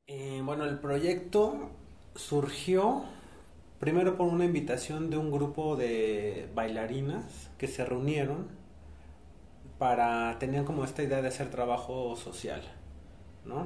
Bueno, el proyecto surgió primero por una invitación de un grupo de bailarinas que se reunieron para tener como esta idea de hacer trabajo social, ¿no?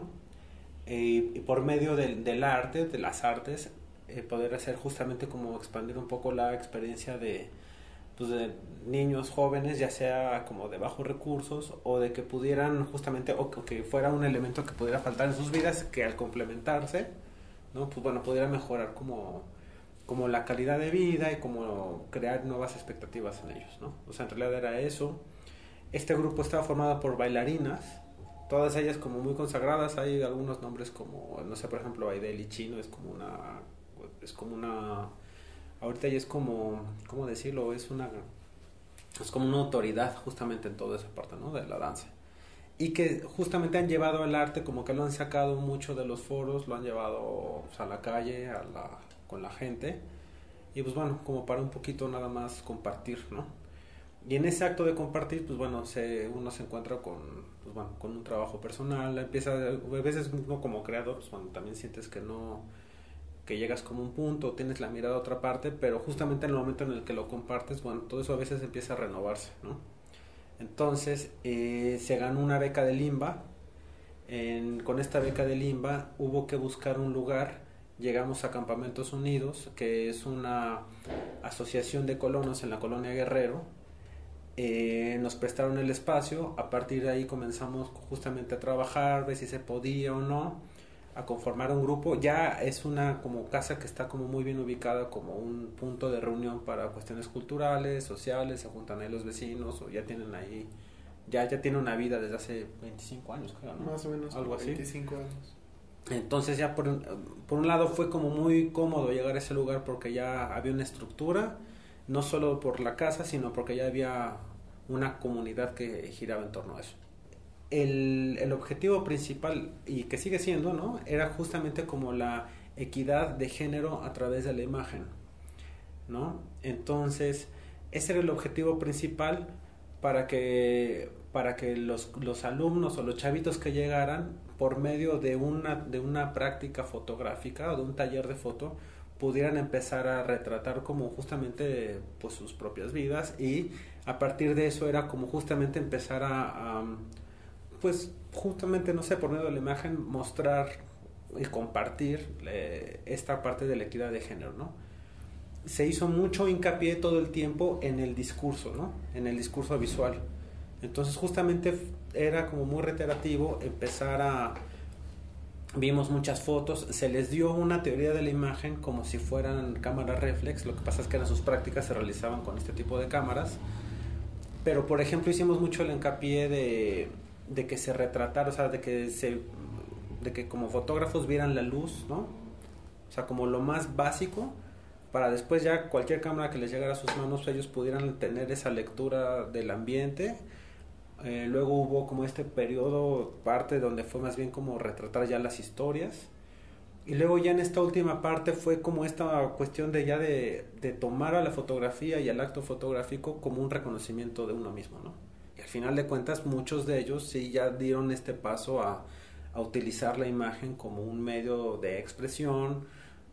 Y por medio del arte, de las artes, poder hacer justamente como expandir un poco la experiencia pues de niños jóvenes, ya sea como de bajos recursos o de que pudieran justamente, o que fuera un elemento que pudiera faltar en sus vidas, que al complementarse, ¿no? Pues bueno, pudiera mejorar como la calidad de vida y como crear nuevas expectativas en ellos, ¿no? O sea, en realidad era eso. Este grupo estaba formado por bailarinas, todas ellas como muy consagradas. Hay algunos nombres como, no sé, por ejemplo, Aideli Chino es como una, ahorita ya es como, ¿cómo decirlo? Es como una autoridad justamente en toda esa parte, ¿no? De la danza. Y que justamente han llevado el arte, como que lo han sacado mucho de los foros, lo han llevado, pues, a la calle, con la gente. Y pues bueno, como para un poquito nada más compartir, ¿no? Y en ese acto de compartir, pues bueno, uno se encuentra con un trabajo personal, a veces uno como creador, pues bueno, también sientes que llegas como un punto, tienes la mirada a otra parte, pero justamente en el momento en el que lo compartes, bueno, todo eso a veces empieza a renovarse, ¿no? Entonces, se ganó una beca de Limba. Con esta beca de Limba hubo que buscar un lugar. Llegamos a Campamentos Unidos, que es una asociación de colonos en la colonia Guerrero. Nos prestaron el espacio. A partir de ahí comenzamos justamente a trabajar, ver si se podía o no, a conformar un grupo. Ya es una como casa que está como muy bien ubicada, como un punto de reunión para cuestiones culturales, sociales. Se juntan ahí los vecinos o ya tienen ahí, ya tiene una vida desde hace 25 años, creo, ¿no? Más o menos Algo como así. 25 años. Entonces ya por un lado fue como muy cómodo llegar a ese lugar porque ya había una estructura, no solo por la casa, sino porque ya había una comunidad que giraba en torno a eso. El objetivo principal, y que sigue siendo, ¿no? Era justamente como la equidad de género a través de la imagen, ¿no? Entonces, ese era el objetivo principal para que los alumnos o los chavitos que llegaran por medio de una práctica fotográfica o de un taller de foto pudieran empezar a retratar como justamente pues sus propias vidas, y a partir de eso era como justamente empezar pues justamente, no sé, por medio de la imagen mostrar y compartir esta parte de la equidad de género, ¿no? Se hizo mucho hincapié todo el tiempo en el discurso, ¿no? En el discurso visual. Entonces justamente era como muy reiterativo empezar a... Vimos muchas fotos, se les dio una teoría de la imagen como si fueran cámaras reflex. Lo que pasa es que en sus prácticas se realizaban con este tipo de cámaras. Pero por ejemplo hicimos mucho el hincapié de que se retratara, o sea, de que como fotógrafos vieran la luz, ¿no? O sea, como lo más básico, para después ya cualquier cámara que les llegara a sus manos ellos pudieran tener esa lectura del ambiente. Luego hubo como este periodo, parte donde fue más bien como retratar ya las historias. Y luego ya en esta última parte fue como esta cuestión de tomar a la fotografía y al acto fotográfico como un reconocimiento de uno mismo, ¿no? Y al final de cuentas muchos de ellos sí ya dieron este paso a utilizar la imagen como un medio de expresión,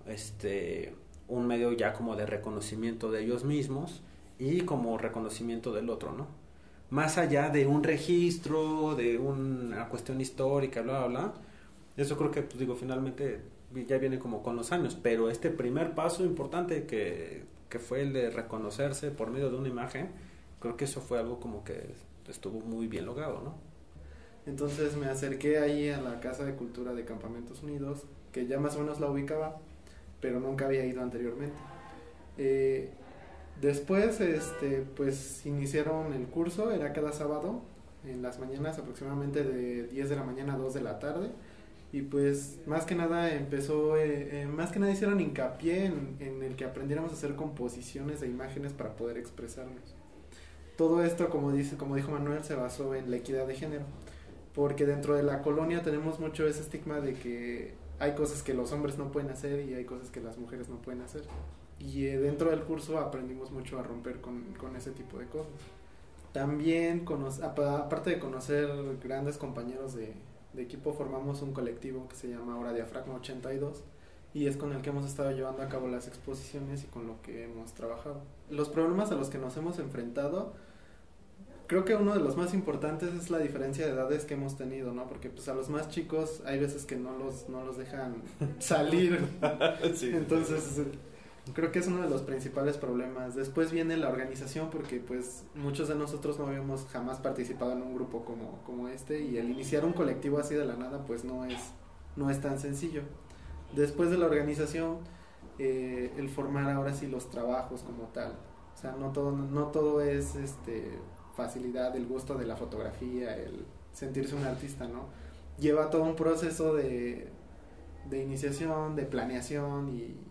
un medio ya como de reconocimiento de ellos mismos y como reconocimiento del otro, ¿no? Más allá de un registro, de una cuestión histórica, bla, bla, bla. Eso creo que, pues digo, finalmente ya viene como con los años, pero este primer paso importante que fue el de reconocerse por medio de una imagen, creo que eso fue algo como que estuvo muy bien logrado, ¿no? Entonces me acerqué ahí a la Casa de Cultura de Campamentos Unidos, que ya más o menos la ubicaba, pero nunca había ido anteriormente. Eh, Después, pues iniciaron el curso, era cada sábado, en las mañanas, aproximadamente de 10 de la mañana a 2 de la tarde. Y pues más que nada más que nada hicieron hincapié en el que aprendiéramos a hacer composiciones de imágenes para poder expresarnos. Todo esto, como dijo Manuel, se basó en la equidad de género, porque dentro de la colonia tenemos mucho ese estigma de que hay cosas que los hombres no pueden hacer y hay cosas que las mujeres no pueden hacer. Y dentro del curso aprendimos mucho a romper con ese tipo de cosas. También, aparte de conocer grandes compañeros de equipo formamos un colectivo que se llama ahora Diafragma 82 y es con el que hemos estado llevando a cabo las exposiciones y con lo que hemos trabajado. Los problemas a los que nos hemos enfrentado, creo que uno de los más importantes es la diferencia de edades que hemos tenido, ¿no? Porque pues a los más chicos hay veces que no los dejan salir. Sí. Entonces creo que es uno de los principales problemas. Después viene la organización, porque pues muchos de nosotros no habíamos jamás participado en un grupo como este, y el iniciar un colectivo así de la nada pues no es tan sencillo. Después de la organización, el formar ahora sí los trabajos como tal. O sea, no todo es facilidad, el gusto de la fotografía, el sentirse un artista, ¿no? Lleva todo un proceso de iniciación, de planeación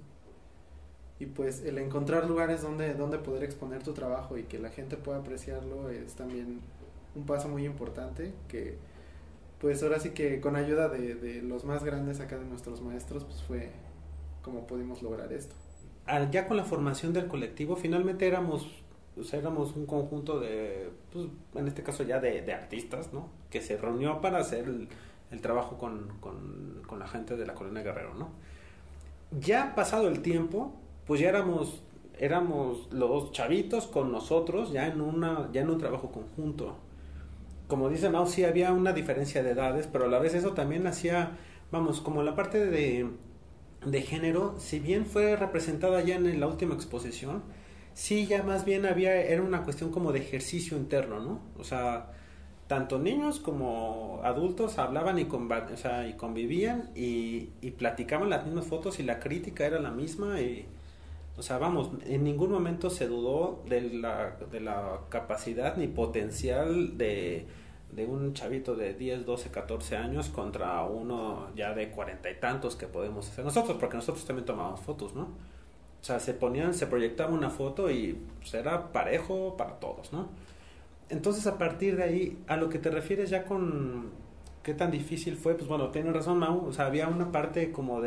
y pues el encontrar lugares donde poder exponer tu trabajo y que la gente pueda apreciarlo es también un paso muy importante, que pues ahora sí que con ayuda de los más grandes acá, de nuestros maestros, pues fue como pudimos lograr esto. Ya con la formación del colectivo, finalmente éramos un conjunto de, pues, en este caso ya de artistas, ¿no? Que se reunió para hacer el trabajo con la gente de la Colonia Guerrero, ¿no? Ya pasado el tiempo, pues ya éramos los chavitos con nosotros, ya en un trabajo conjunto. Como dice Mau, sí había una diferencia de edades, pero a la vez eso también hacía, vamos, como la parte de género, si bien fue representada ya en la última exposición, sí ya más bien era una cuestión como de ejercicio interno, ¿no? O sea, tanto niños como adultos hablaban y convivían y platicaban las mismas fotos y la crítica era la misma y, o sea, vamos, en ningún momento se dudó de la capacidad ni potencial de un chavito de 10, 12, 14 años contra uno ya de 40 y tantos que podemos hacer nosotros, porque nosotros también tomábamos fotos, ¿no? O sea, se proyectaba una foto y pues, era parejo para todos, ¿no? Entonces, a partir de ahí, a lo que te refieres ya con qué tan difícil fue, pues bueno, tienes razón, Mau, o sea, había una parte como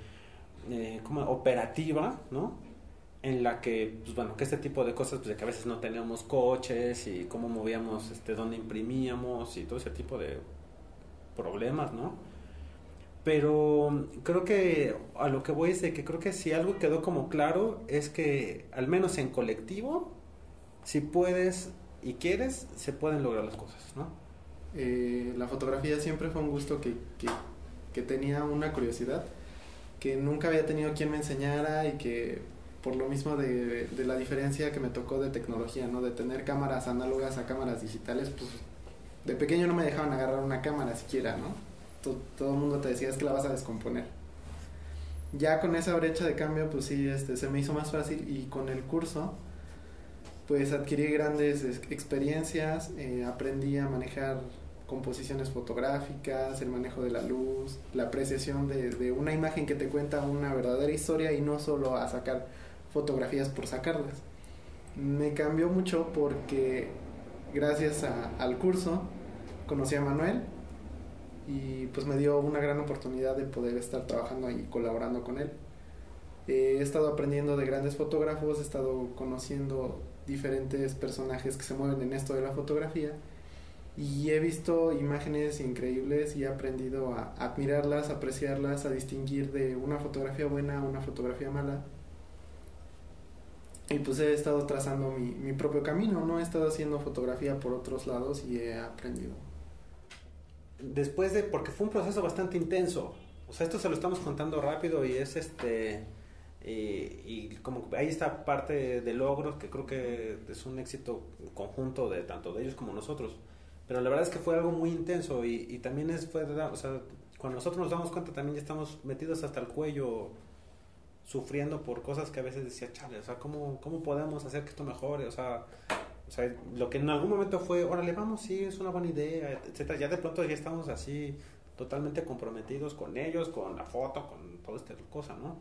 como operativa, ¿no? En la que, pues bueno, que este tipo de cosas, pues de que a veces no teníamos coches y cómo movíamos, dónde imprimíamos y todo ese tipo de problemas, ¿no? Pero creo que a lo que voy es de que creo que si algo quedó como claro es que al menos en colectivo, si puedes y quieres, se pueden lograr las cosas, ¿no? La fotografía siempre fue un gusto que tenía una curiosidad, que nunca había tenido quien me enseñara y que por lo mismo de la diferencia que me tocó de tecnología, ¿no? De tener cámaras análogas a cámaras digitales, pues de pequeño no me dejaban agarrar una cámara siquiera, ¿no? Todo el mundo te decía, es que la vas a descomponer. Ya con esa brecha de cambio, pues sí, se me hizo más fácil, y con el curso pues adquirí grandes experiencias, aprendí a manejar composiciones fotográficas, el manejo de la luz, la apreciación de una imagen que te cuenta una verdadera historia y no solo a sacar fotografías por sacarlas. Me cambió mucho porque gracias al curso conocí a Manuel y pues me dio una gran oportunidad de poder estar trabajando y colaborando con él. He estado aprendiendo de grandes fotógrafos, he estado conociendo diferentes personajes que se mueven en esto de la fotografía y he visto imágenes increíbles y he aprendido a admirarlas, a apreciarlas, a distinguir de una fotografía buena a una fotografía mala. Y pues he estado trazando mi propio camino, ¿no? He estado haciendo fotografía por otros lados y he aprendido. Porque fue un proceso bastante intenso. O sea, esto se lo estamos contando rápido y es y como hay esta parte de logros que creo que es un éxito conjunto de tanto de ellos como nosotros, pero la verdad es que fue algo muy intenso y también o sea, cuando nosotros nos damos cuenta también ya estamos metidos hasta el cuello sufriendo por cosas que a veces decía, chale, o sea, ¿cómo podemos hacer que esto mejore? O sea, lo que en algún momento fue, órale, vamos, sí, es una buena idea, etcétera, ya de pronto ya estamos así totalmente comprometidos con ellos, con la foto, con toda esta cosa, ¿no?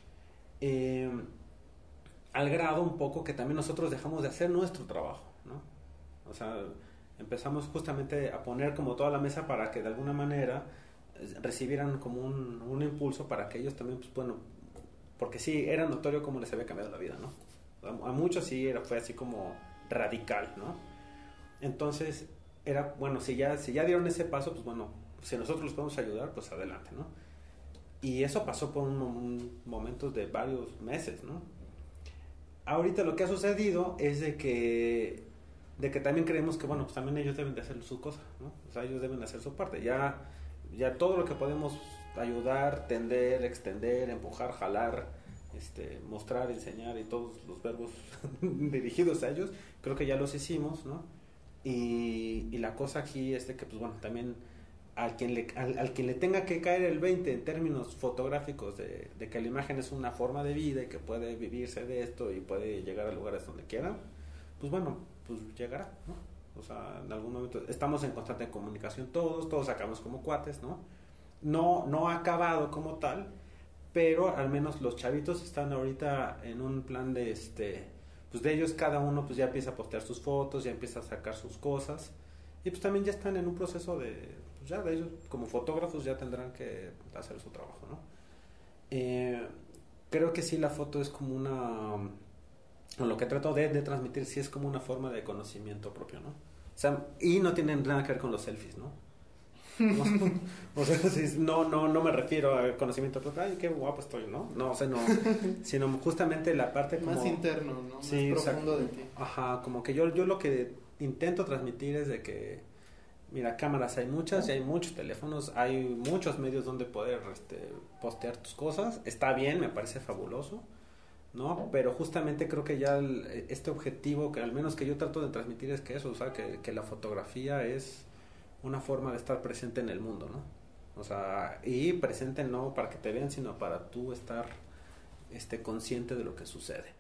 Al grado un poco que también nosotros dejamos de hacer nuestro trabajo, ¿no? O sea, empezamos justamente a poner como toda la mesa para que de alguna manera recibieran como un impulso para que ellos también, pues bueno, porque sí, era notorio cómo les había cambiado la vida, ¿no? A muchos sí fue así como radical, ¿no? Entonces, era, bueno, si ya dieron ese paso, pues bueno, si nosotros los podemos ayudar, pues adelante, ¿no? Y eso pasó por un momentos de varios meses, ¿no? Ahorita lo que ha sucedido es de que también creemos que, bueno, pues también ellos deben de hacer su cosa, ¿no? O sea, ellos deben de hacer su parte. Ya todo lo que podemos ayudar, tender, extender, empujar, jalar, mostrar, enseñar y todos los verbos dirigidos a ellos, creo que ya los hicimos, ¿no? Y la cosa aquí es de que, pues bueno, también al quien le tenga que caer el 20 en términos fotográficos de que la imagen es una forma de vida y que puede vivirse de esto y puede llegar a lugares donde quiera, pues bueno, pues llegará, ¿no? O sea, en algún momento estamos en constante comunicación todos sacamos como cuates, ¿no? No ha acabado como tal, pero al menos los chavitos están ahorita en un plan pues de ellos cada uno pues ya empieza a postear sus fotos, ya empieza a sacar sus cosas y pues también ya están en un proceso pues ya de ellos como fotógrafos ya tendrán que hacer su trabajo, ¿no? Creo que sí la foto es como o lo que trato de transmitir sí es como una forma de conocimiento propio, ¿no? O sea, y no tienen nada que ver con los selfies, ¿no? No, o sea, no me refiero a conocimiento propio, ay, qué guapo estoy, ¿no? No, o sea, no, sino justamente la parte como... Más interno, ¿no? Sí, más profundo de ti. Ajá, como que yo lo que intento transmitir es de que, mira, cámaras hay muchas y hay muchos teléfonos, hay muchos medios donde poder postear tus cosas, está bien, me parece fabuloso, ¿no? Pero justamente creo que ya este objetivo que al menos que yo trato de transmitir es que eso, o sea, que la fotografía es una forma de estar presente en el mundo, ¿no? O sea, y presente no para que te vean, sino para tú estar consciente de lo que sucede.